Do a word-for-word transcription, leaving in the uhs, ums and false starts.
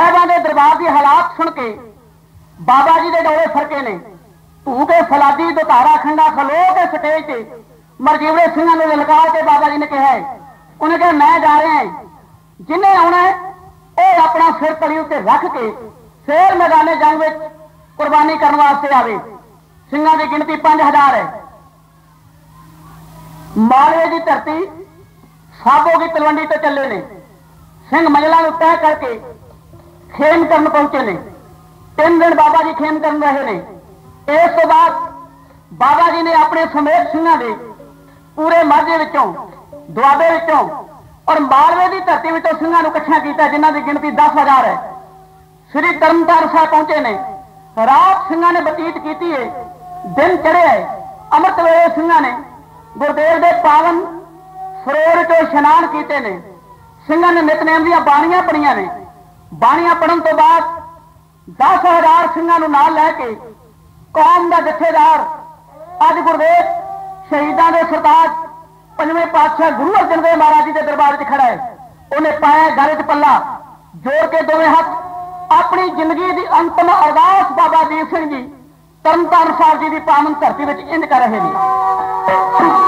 साहिबां दे दरबार की हालात सुन के बाबा जी के डोले फरके ने। धू के फलादी दुतारा खंडा खलो के स्टेज से मरजीवड़े सिंह ने ललका के बाबा जी ने कहा है, उन्हें कहा मैं जा रहा है, जिन्हें आना है वो अपना सिर तली उत्ते रख के फिर मैदाने जंग में कुर्बानी करने वास्ते आवे। सिंघां की गिनती पांच हजार है। मालवे की धरती साबो की तलवंडी तो चले ने। सिंह मंजिलों तय करके खेम करन पहुंचे ने। तीन दिन बाबा जी खेम कर रहे ने। इस तो बाद बाबा जी ने अपने समेत सिंघां दे पूरे माझे विचों दुआबे विचों और मालवे की धरती विचों सिंघां नूं इकट्ठा कीता, जिन्हां दी गिनती दस हजार है। श्री तरनताਰਨ साहिब पहुंचे ने। रात सिंघां ने बतीत की है, दिन चढ़िया है। अमृत वेले सिंघां ने गुरदेव के पावन सरोवर चो इशनान किए ने। सिंघां ने नितनेम दी बाणियां पढ़ियां ने। बाणियां पढ़न तो बाद दस हजार सिंघां नूं नाल लैके कौम का जथेदार अज गुरदेव शहीदां दे सरताज पंजवें पातशाह गुरु अर्जन देव महाराज जी के दरबार च खड़ा है। उन्हें पाया गले च पल्ला, जोड़ के दोवें हाथ अपनी जिंदगी की अंतिम अरदास बाबा दीप सिंह जी तरनताਰਨ साहिब जी की पावन धरती में इंज कर रहे हैं।